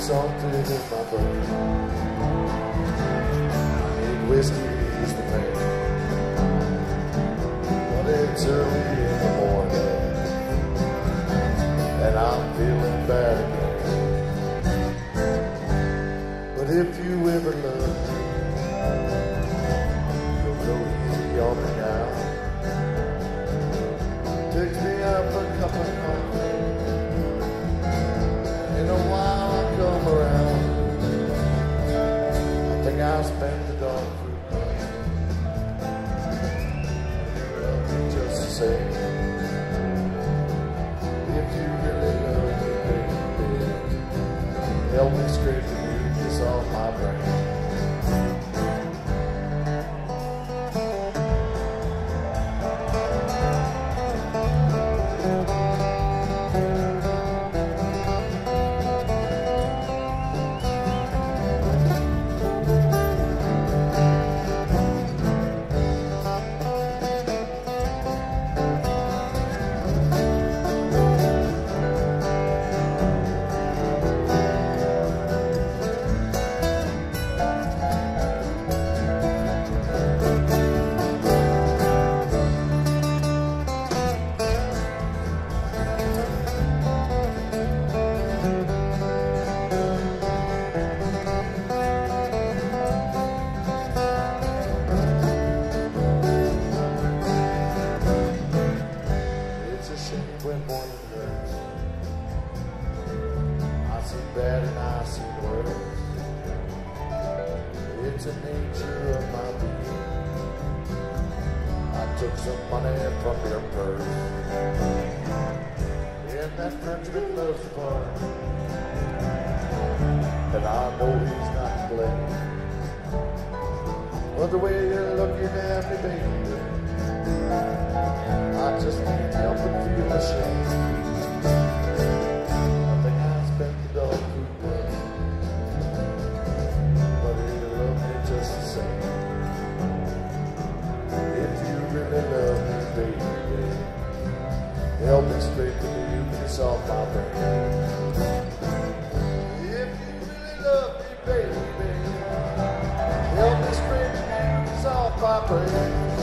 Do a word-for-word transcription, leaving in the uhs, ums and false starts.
salted in my brain. I need whiskey to ease the pain, but it's early in the morning and I'm feeling bad again. But if you ever love me, you'll go easy on me now. Take me up a cup of coffee, in a while I'll come around. I think I'll spend the dog food money. You love me just the same. If you really love me, baby, help me scrape the mucus off my brain. When morning comes, I see bad and I see worse. It's the nature of my being. I took some money from your purse, and that Frenchman loves the part, and I know he's not to blame. But the way you're looking at me, baby, I just can't help but feel ashamed. I think I spent the dog food money, but you love me just the same. If you really love me, baby, help me scrape the mucus off my brain. If you really love me, baby, help me scrape the mucus off my brain.